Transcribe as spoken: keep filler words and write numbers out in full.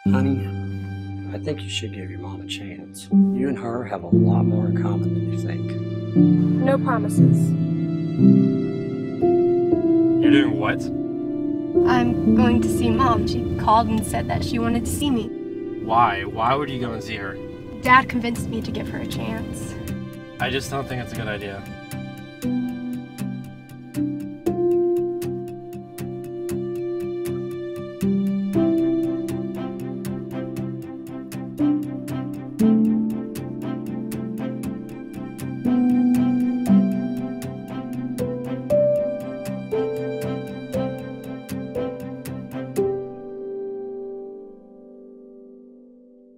Honey, I think you should give your mom a chance. You and her have a lot more in common than you think. No promises. You're doing what? I'm going to see Mom. She called and said that she wanted to see me. Why? Why would you go and see her? Dad convinced me to give her a chance. I just don't think it's a good idea.